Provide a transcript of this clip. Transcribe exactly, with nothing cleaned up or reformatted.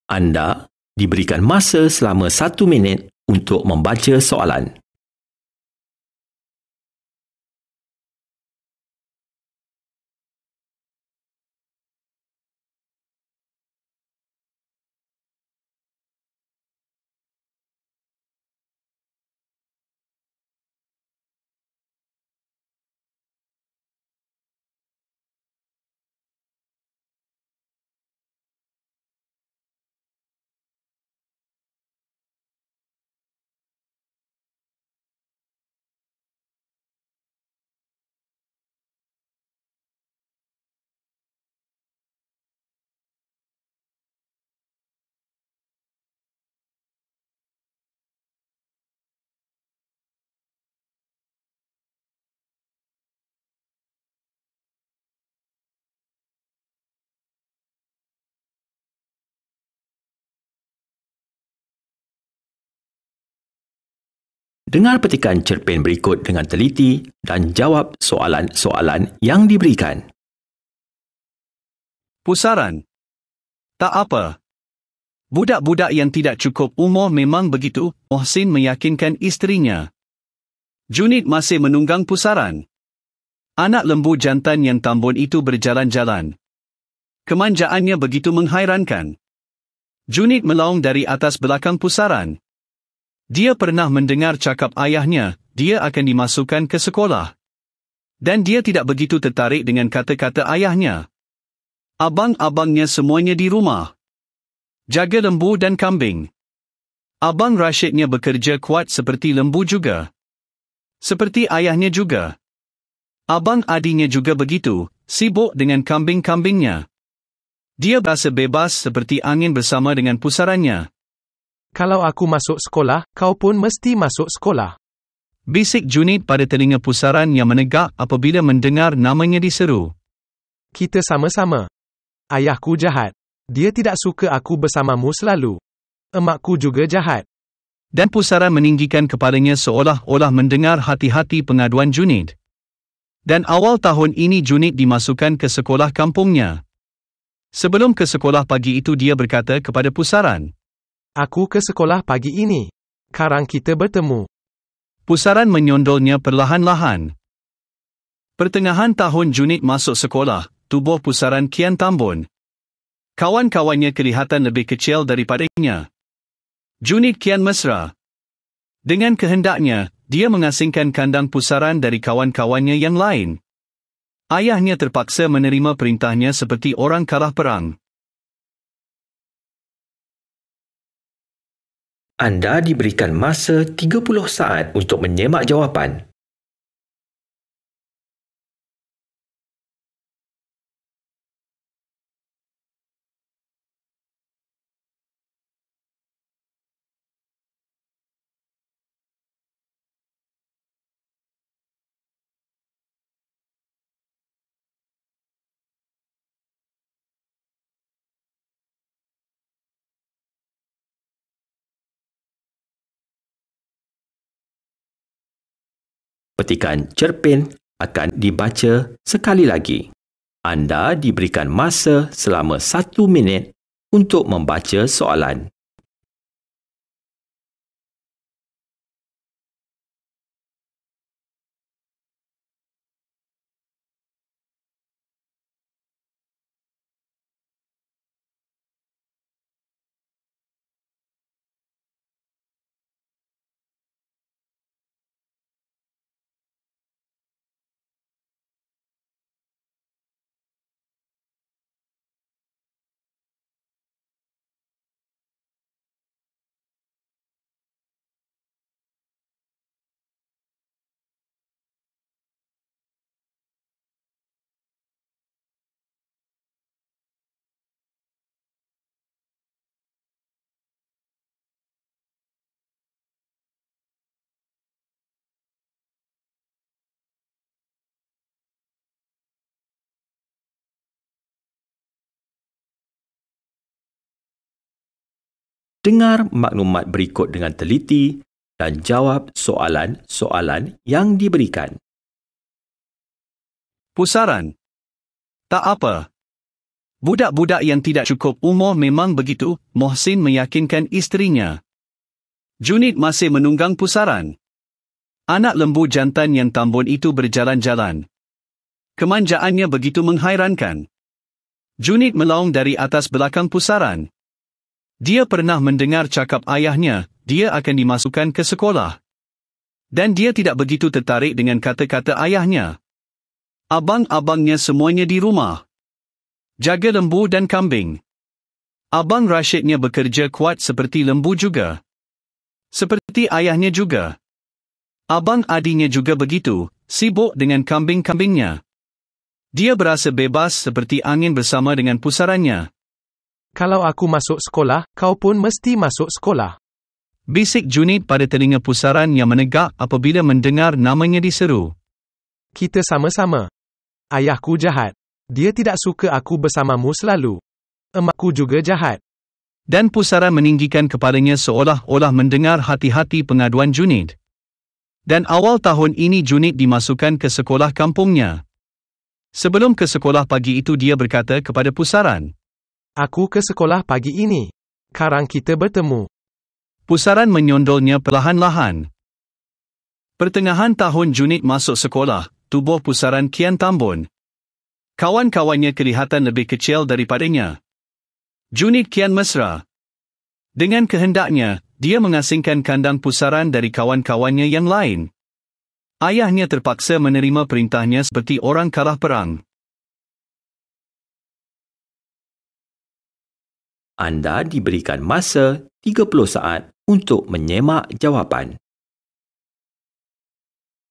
Anda diberikan masa selama satu minit untuk membaca soalan. Dengar petikan cerpen berikut dengan teliti dan jawab soalan-soalan yang diberikan. Pusaran. Tak apa. Budak-budak yang tidak cukup umur memang begitu, Mohsin meyakinkan isterinya. Junid masih menunggang pusaran. Anak lembu jantan yang tambun itu berjalan-jalan. Kemanjaannya begitu menghairankan. Junid melaung dari atas belakang pusaran. Dia pernah mendengar cakap ayahnya, dia akan dimasukkan ke sekolah. Dan dia tidak begitu tertarik dengan kata-kata ayahnya. Abang-abangnya semuanya di rumah. Jaga lembu dan kambing. Abang Rashidnya bekerja kuat seperti lembu juga. Seperti ayahnya juga. Abang adinya juga begitu, sibuk dengan kambing-kambingnya. Dia berasa bebas seperti angin bersama dengan pusarannya. Kalau aku masuk sekolah, kau pun mesti masuk sekolah. Bisik Junid pada telinga pusaran yang menegak apabila mendengar namanya diseru. Kita sama-sama. Ayahku jahat. Dia tidak suka aku bersamamu selalu. Emakku juga jahat. Dan pusaran meninggikan kepalanya seolah-olah mendengar hati-hati pengaduan Junid. Dan awal tahun ini Junid dimasukkan ke sekolah kampungnya. Sebelum ke sekolah pagi itu dia berkata kepada pusaran. Aku ke sekolah pagi ini. Sekarang kita bertemu. Pusaran menyondolnya perlahan-lahan. Pertengahan tahun Junid masuk sekolah, tubuh pusaran kian tambun. Kawan-kawannya kelihatan lebih kecil daripadanya. Junid kian mesra. Dengan kehendaknya, dia mengasingkan kandang pusaran dari kawan-kawannya yang lain. Ayahnya terpaksa menerima perintahnya seperti orang kalah perang. Anda diberikan masa tiga puluh saat untuk menyemak jawapan. Petikan cerpen akan dibaca sekali lagi. Anda diberikan masa selama satu minit untuk membaca soalan. Dengar maklumat berikut dengan teliti dan jawab soalan-soalan yang diberikan. Pusaran. Tak apa. Budak-budak yang tidak cukup umur memang begitu, Mohsin meyakinkan isterinya. Junid masih menunggang pusaran. Anak lembu jantan yang tambun itu berjalan-jalan. Kemanjaannya begitu menghairankan. Junid melaung dari atas belakang pusaran. Dia pernah mendengar cakap ayahnya, dia akan dimasukkan ke sekolah. Dan dia tidak begitu tertarik dengan kata-kata ayahnya. Abang-abangnya semuanya di rumah. Jaga lembu dan kambing. Abang Rashidnya bekerja kuat seperti lembu juga. Seperti ayahnya juga. Abang adinya juga begitu, sibuk dengan kambing-kambingnya. Dia berasa bebas seperti angin bersama dengan pusarannya. Kalau aku masuk sekolah, kau pun mesti masuk sekolah. Bisik Junid pada telinga pusaran yang menegak apabila mendengar namanya diseru. Kita sama-sama. Ayahku jahat. Dia tidak suka aku bersamamu selalu. Emakku juga jahat. Dan pusaran meninggikan kepalanya seolah-olah mendengar hati-hati pengaduan Junid. Dan awal tahun ini Junid dimasukkan ke sekolah kampungnya. Sebelum ke sekolah pagi itu dia berkata kepada pusaran. Aku ke sekolah pagi ini. Sekarang kita bertemu. Pusaran menyondolnya perlahan-lahan. Pertengahan tahun Junid masuk sekolah, tubuh pusaran kian tambun. Kawan-kawannya kelihatan lebih kecil daripadanya. Junid kian mesra. Dengan kehendaknya, dia mengasingkan kandang pusaran dari kawan-kawannya yang lain. Ayahnya terpaksa menerima perintahnya seperti orang kalah perang. Anda diberikan masa tiga puluh saat untuk menyemak jawapan.